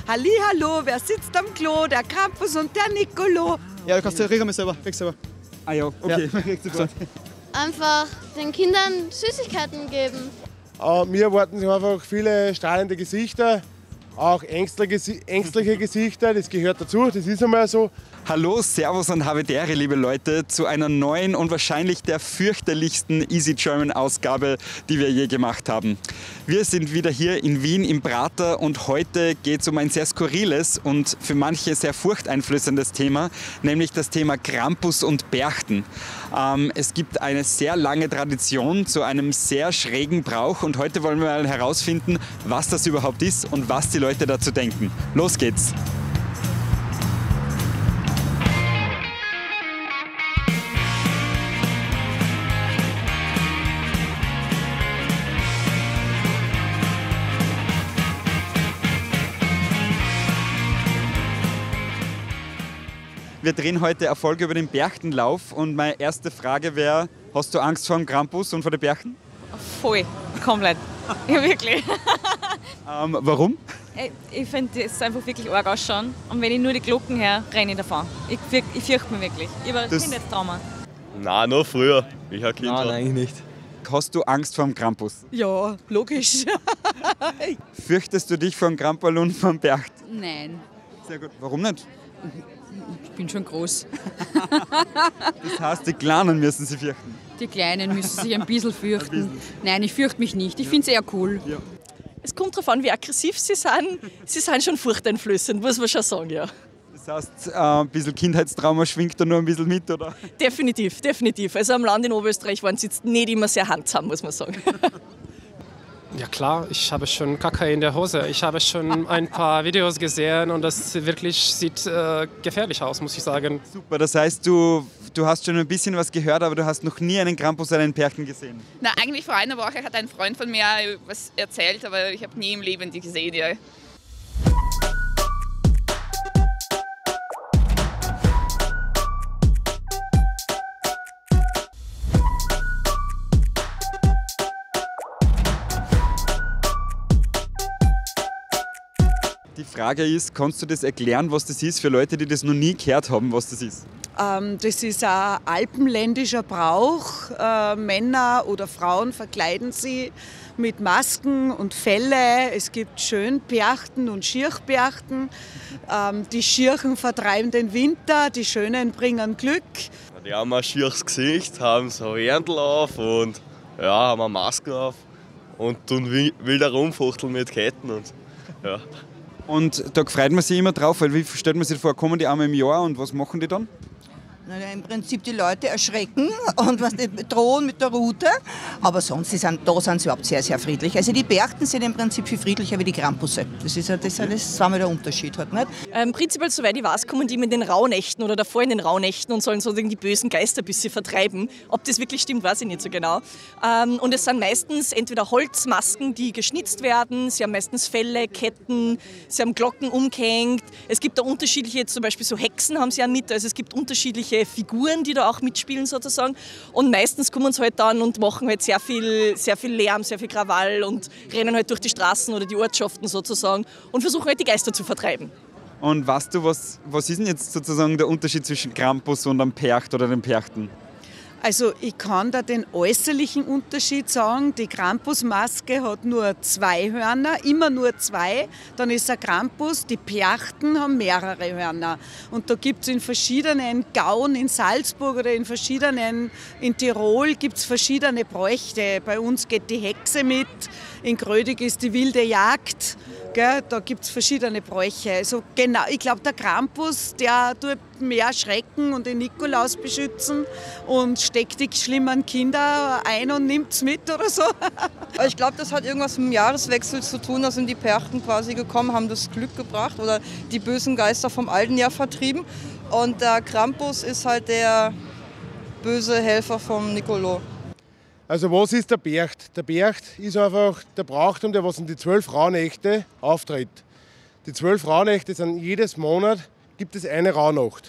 Hallihallo, wer sitzt am Klo? Der Krampus und der Nicolo. Ja, du kannst dir regeln selber, kriegst selber. Ah ja, okay. Ja. Einfach den Kindern Süßigkeiten geben. Mir erwarten sich einfach viele strahlende Gesichter, auch ängstliche Gesichter, das gehört dazu, das ist einmal so. Hallo, Servus und Habitäre, liebe Leute, zu einer neuen und wahrscheinlich der fürchterlichsten Easy German Ausgabe, die wir je gemacht haben. Wir sind wieder hier in Wien im Prater und heute geht es um ein sehr skurriles und für manche sehr furchteinflößendes Thema, nämlich das Thema Krampus und Berchten. Es gibt eine sehr lange Tradition zu einem sehr schrägen Brauch und heute wollen wir mal herausfinden, was das überhaupt ist und was die Leute dazu denken. Los geht's! Wir drehen heute eine Folge über den Berchtenlauf und meine erste Frage wäre, hast du Angst vor dem Krampus und vor den Berchten? Voll, komplett. Ja, wirklich. Warum? Ich finde das einfach wirklich arg ausschauen. Und wenn ich nur die Glocken höre, renne ich davon. Ich fürchte mich wirklich. Ich habe Kindheitstrauma. Nein, nur früher. Ich habe Kind. Nein, eigentlich nicht. Hast du Angst vor dem Krampus? Ja, logisch. Fürchtest du dich vor dem Kramperl und vor dem Bercht? Nein, Sehr gut. Warum nicht? ich bin schon groß. Das heißt, die Kleinen müssen sie fürchten. Die Kleinen müssen sich ein bisschen fürchten. Nein, ich fürchte mich nicht. Ich finde es eher cool. Ja. Es kommt darauf an, wie aggressiv sie sind. Sie sind schon furchteinflößend, muss man schon sagen, ja. Das heißt, ein bisschen Kindheitstrauma schwingt da nur ein bisschen mit, oder? Definitiv, definitiv. Also am Land in Oberösterreich waren sie jetzt nicht immer sehr handsam, muss man sagen. Ja klar, ich habe schon Kacke in der Hose. Ich habe schon ein paar Videos gesehen und das wirklich sieht gefährlich aus, muss ich sagen. Super, das heißt, du hast schon ein bisschen was gehört, aber du hast noch nie einen Krampus oder einen Berchten gesehen. Na, eigentlich vor einer Woche hat ein Freund von mir was erzählt, aber ich habe nie im Leben die gesehen. Ja. Die Frage ist, kannst du das erklären, was das ist für Leute, die das noch nie gehört haben, was das ist? Das ist ein alpenländischer Brauch. Männer oder Frauen verkleiden sie mit Masken und Felle. Es gibt Schönberchten und Schirchberchten. Die Schirchen vertreiben den Winter, die Schönen bringen Glück. Die haben ein schieres Gesicht, haben so Ärndl auf und ja, haben eine Maske auf und tun wild herumfuchteln mit Ketten. Und, ja. Und da freut man sich immer drauf, weil wie stellt man sich vor, kommen die einmal im Jahr und was machen die dann? Im Prinzip die Leute erschrecken und drohen mit der Rute. Aber sonst da sind sie überhaupt sehr, sehr friedlich. Also die Berchten sind im Prinzip viel friedlicher wie die Krampusse. Das ist zweimal der Unterschied. Halt, nicht? Prinzipiell, soweit ich weiß, kommen die immer in den Rauhnächten oder davor in den Rauhnächten und sollen so die bösen Geister ein bisschen vertreiben. Ob das wirklich stimmt, weiß ich nicht so genau. Und es sind meistens entweder Holzmasken, die geschnitzt werden. Sie haben meistens Felle, Ketten, sie haben Glocken umgehängt. Es gibt da unterschiedliche, zum Beispiel so Hexen haben sie ja mit. Also es gibt unterschiedliche Figuren, die da auch mitspielen sozusagen. Und meistens kommen sie halt dann und machen halt sehr viel Lärm, sehr viel Krawall und rennen halt durch die Straßen oder die Ortschaften sozusagen und versuchen halt die Geister zu vertreiben. Und weißt du, was ist denn jetzt sozusagen der Unterschied zwischen Krampus und einem Percht oder dem Perchten? Also ich kann da den äußerlichen Unterschied sagen. Die Krampusmaske hat nur 2 Hörner, immer nur 2. Dann ist ein Krampus, die Perchten haben mehrere Hörner. Und da gibt es in verschiedenen Gauen in Salzburg oder in Tirol gibt es verschiedene Bräuche. Bei uns geht die Hexe mit, in Grödig ist die wilde Jagd. Gell? Da gibt es verschiedene Bräuche. Also genau, ich glaube, der Krampus, der tut mehr schrecken und den Nikolaus beschützen und steckt die schlimmen Kinder ein und nimmt es mit oder so. Ich glaube, das hat irgendwas mit dem Jahreswechsel zu tun. Da sind die Perchten quasi gekommen, haben das Glück gebracht oder die bösen Geister vom alten Jahr vertrieben. Und der Krampus ist halt der böse Helfer vom Nicolo. Also was ist der Bercht? Der Bercht ist einfach der Brauchtum, der was in die 12 Rauhnächte auftritt. Die 12 Rauhnächte sind jedes Monat, gibt es eine Rauhnacht.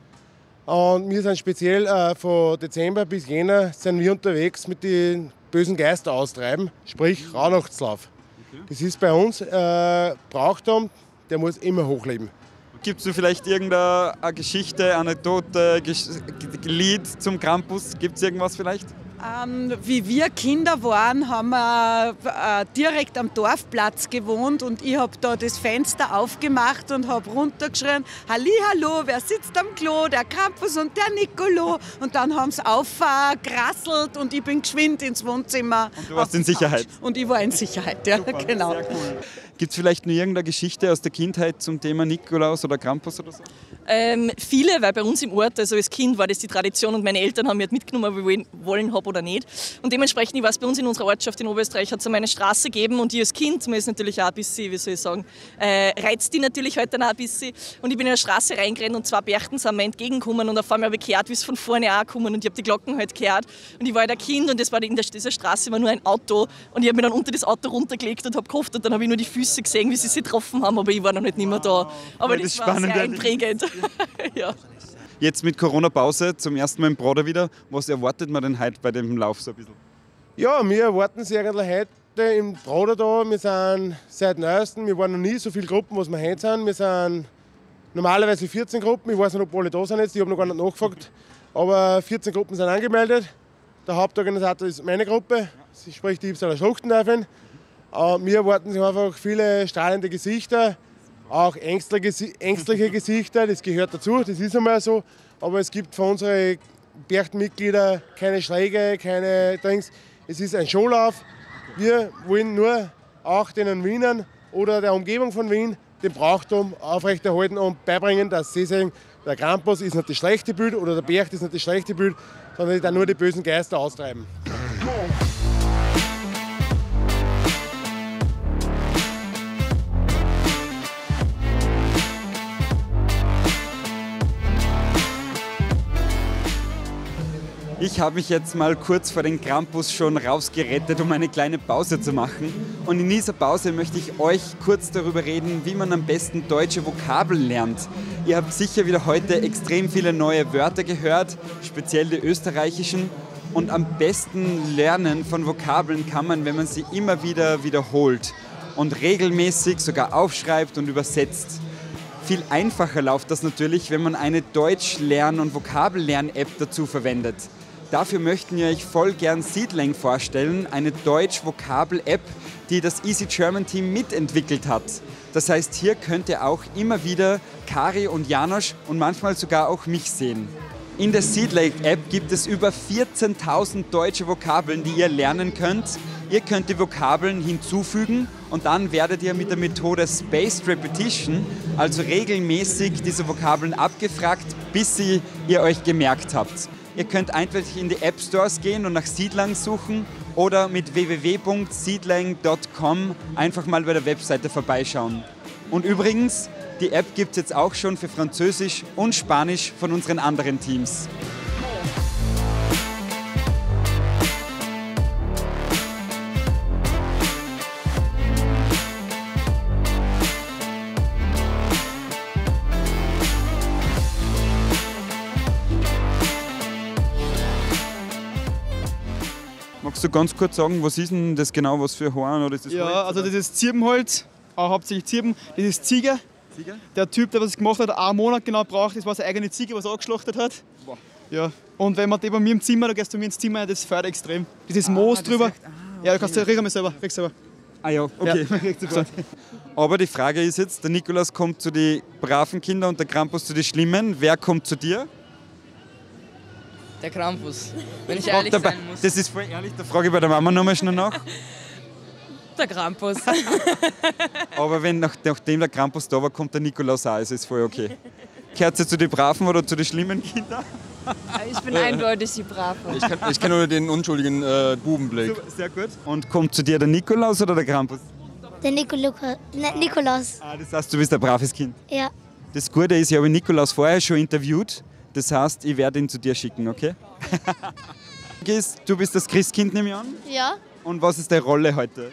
Und wir sind speziell von Dezember bis Jänner sind wir unterwegs mit den bösen Geister austreiben, sprich Rauhnachtslauf. Das ist bei uns Brauchtum, der muss immer hochleben. Gibt es vielleicht irgendeine Geschichte, Anekdote, Lied zum Krampus? Gibt es irgendwas vielleicht? Wie wir Kinder waren, haben wir direkt am Dorfplatz gewohnt und ich habe da das Fenster aufgemacht und habe runtergeschrien, Hallihallo, wer sitzt am Klo? Der Krampus und der Nicolo. Und dann haben sie aufgerasselt und ich bin geschwind ins Wohnzimmer. Und du warst in Sicherheit? Und ich war in Sicherheit, ja, super, genau. Sehr cool. Gibt es vielleicht noch irgendeine Geschichte aus der Kindheit zum Thema Nikolaus oder Krampus oder so? Viele, weil bei uns im Ort, also als Kind war das die Tradition und meine Eltern haben mich mitgenommen, ob ich wollen habe oder nicht. Und dementsprechend, ich weiß, bei uns in unserer Ortschaft in Oberösterreich hat es eine Straße gegeben und ich als Kind, man ist natürlich auch ein bisschen, wie soll ich sagen, reizt die natürlich heute noch ein bisschen. Und ich bin in eine Straße reingerannt und zwei Berchten sind mir entgegengekommen und auf einmal habe ich gehört, wie es von vorne auch gekommen und ich habe die Glocken halt gehört. Und ich war halt ein Kind und das war in dieser Straße war nur ein Auto und ich habe mich dann unter das Auto runtergelegt und habe gehofft und dann habe ich nur die Füße gesehen, wie sie sich getroffen haben, aber ich war noch nicht mehr da. Aber das war sehr einprägend. Ja. Jetzt mit Corona-Pause zum ersten Mal im Broder wieder. Was erwartet man denn heute bei dem Lauf so ein bisschen? Ja, wir erwarten sie eigentlich heute im Broder da. Wir sind seit neuestem, wir waren noch nie so viele Gruppen, was wir heute sind. Wir sind normalerweise 14 Gruppen. Ich weiß nicht, ob alle da sind jetzt, ich habe noch gar nicht nachgefragt. Aber 14 Gruppen sind angemeldet. Der Hauptorganisator ist meine Gruppe, sprich die Ybbsaler Schluchtendörfin. Wir erwarten sich einfach viele strahlende Gesichter. Auch ängstliche Gesichter, das gehört dazu, das ist einmal so. Aber es gibt für unsere Berchtmitglieder keine Schläge, keine Dings. Es ist ein Showlauf. Wir wollen nur auch den Wienern oder der Umgebung von Wien den Brauchtum aufrechterhalten und beibringen, dass sie sagen, der Krampus ist nicht das schlechte Bild oder der Bercht ist nicht das schlechte Bild, sondern dann nur die bösen Geister austreiben. Ich habe mich jetzt mal kurz vor den Krampus schon rausgerettet, um eine kleine Pause zu machen. Und in dieser Pause möchte ich euch kurz darüber reden, wie man am besten deutsche Vokabeln lernt. Ihr habt sicher wieder heute extrem viele neue Wörter gehört, speziell die österreichischen. Und am besten lernen von Vokabeln kann man, wenn man sie immer wieder wiederholt und regelmäßig sogar aufschreibt und übersetzt. Viel einfacher läuft das natürlich, wenn man eine Deutsch-Lern- und Vokabellern-App dazu verwendet. Dafür möchten wir euch voll gern Seedlang vorstellen, eine Deutsch-Vokabel-App, die das Easy German Team mitentwickelt hat. Das heißt, hier könnt ihr auch immer wieder Kari und Janosch und manchmal sogar auch mich sehen. In der Seedlang-App gibt es über 14.000 deutsche Vokabeln, die ihr lernen könnt. Ihr könnt die Vokabeln hinzufügen und dann werdet ihr mit der Methode Spaced Repetition, also regelmäßig diese Vokabeln abgefragt, bis ihr euch gemerkt habt. Ihr könnt einfach in die App Stores gehen und nach Seedlang suchen oder mit www.seedlang.com einfach mal bei der Webseite vorbeischauen. Und übrigens, die App gibt es jetzt auch schon für Französisch und Spanisch von unseren anderen Teams. Magst du ganz kurz sagen, was ist denn das genau, was für Horn oder ist das Ja, Holz, also oder? das ist Zirbenholz, hauptsächlich Zirben. Das ist Ziege. Der Typ, der das gemacht hat, einen Monat genau braucht, das war seine eigene Ziege, was er angeschlachtet hat. Boah. Ja. Und wenn man die bei mir im Zimmer, da gehst du mir ins Zimmer, das fährt extrem. Dieses Moos drüber. okay. Ja, du kannst riech einmal selber, riech selber. Ah ja, okay. Ja. Aber die Frage ist jetzt, der Nikolaus kommt zu den braven Kindern und der Krampus zu den Schlimmen. Wer kommt zu dir? Der Krampus, wenn ich ehrlich sein muss. Das ist voll ehrlich, da frage ich bei der Mama nochmal schnell nach. Der Krampus. Aber wenn nachdem der Krampus da war, kommt der Nikolaus auch, also ist voll okay. Gehört ihr zu den braven oder zu den schlimmen Kindern? Ich bin eindeutig die Brave. Ich kenne nur den unschuldigen Bubenblick. Sehr gut. Und kommt zu dir der Nikolaus oder der Krampus? Der Nikolaus. Ah, das heißt, du bist ein braves Kind. Ja. Das Gute ist, ich habe Nikolaus vorher schon interviewt. Das heißt, ich werde ihn zu dir schicken, okay? Du bist das Christkind, nehme ich an? Ja. Und was ist deine Rolle heute?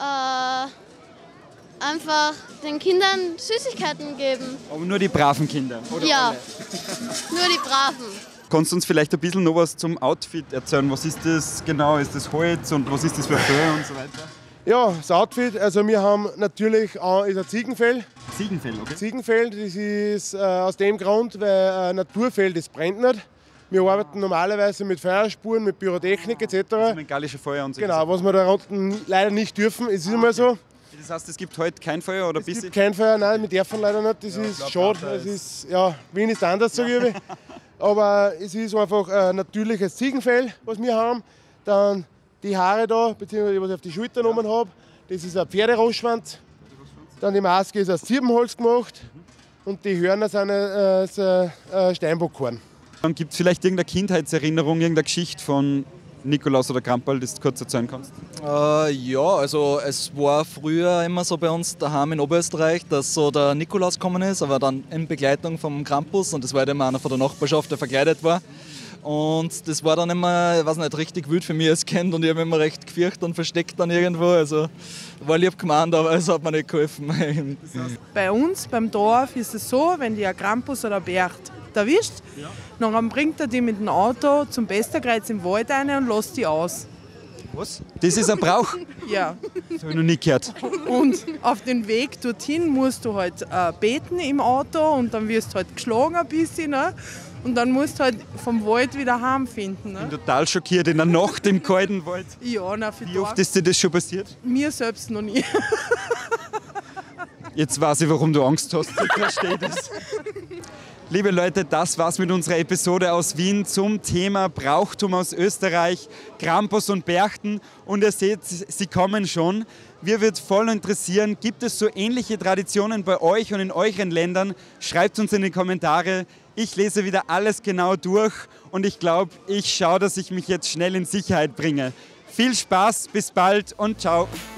Einfach den Kindern Süßigkeiten geben. Aber nur die braven Kinder? Oder Ja, alle? nur die Braven. Kannst du uns vielleicht ein bisschen noch was zum Outfit erzählen? Was ist das genau? Ist das Holz und was ist das für Fell und so weiter? Ja, das Outfit, also wir haben natürlich ist ein Ziegenfell. Ziegenfell, okay. Ziegenfell, das ist aus dem Grund, weil ein Naturfell, das brennt nicht. Wir arbeiten normalerweise mit Feuerspuren, mit Pyrotechnik etc. Also mit gallische Feuer und so. Genau, was wir da unten leider nicht dürfen. Es ist immer so. Das heißt, es gibt heute kein Feuer oder Es gibt kein Feuer, nein, wir dürfen leider nicht. Das ist schade. Es ist, ja, Wien ist anders, sage ich. Aber es ist einfach ein natürliches Ziegenfell, was wir haben. Dann die Haare da, beziehungsweise was ich auf die Schultern genommen habe, das ist ein Pferderossschwanz. Dann die Maske ist aus Zirbenholz gemacht und die Hörner sind aus Steinbockhorn. Gibt es vielleicht irgendeine Kindheitserinnerung, irgendeine Geschichte von Nikolaus oder Krampal, das du kurz erzählen kannst? Ja, also es war früher immer so bei uns daheim in Oberösterreich, dass so der Nikolaus gekommen ist, aber dann in Begleitung vom Krampus und das war halt immer einer von der Nachbarschaft, der verkleidet war. Und das war dann immer, ich weiß nicht, richtig wild für mich als Kind und ich habe mich immer recht gefürchtet und versteckt dann irgendwo. Also war lieb gemeint, aber es hat mir nicht geholfen. Bei uns, beim Dorf, ist es so, wenn die ein Krampus oder ein Bercht erwischt, dann bringt er die mit dem Auto zum Besterkreuz im Wald rein und lässt die aus. Was? Das ist ein Brauch? Ja. Das habe ich noch nie gehört. Und auf den Weg dorthin musst du halt beten im Auto und dann wirst du halt geschlagen ein bisschen. Ne? Und dann musst du halt vom Wald wieder heimfinden. Ne? Ich bin total schockiert in der Nacht im kalten Wald. Ja, na, für Wie oft ist dir das schon passiert? Mir selbst noch nie. Jetzt weiß ich, warum du Angst hast. Ich verstehe das. Liebe Leute, das war's mit unserer Episode aus Wien zum Thema Brauchtum aus Österreich, Krampus und Berchten. Und ihr seht, sie kommen schon. Wir wird voll interessieren, gibt es so ähnliche Traditionen bei euch und in euren Ländern? Schreibt uns in die Kommentare. Ich lese wieder alles genau durch und ich glaube, ich schaue, dass ich mich jetzt schnell in Sicherheit bringe. Viel Spaß, bis bald und ciao.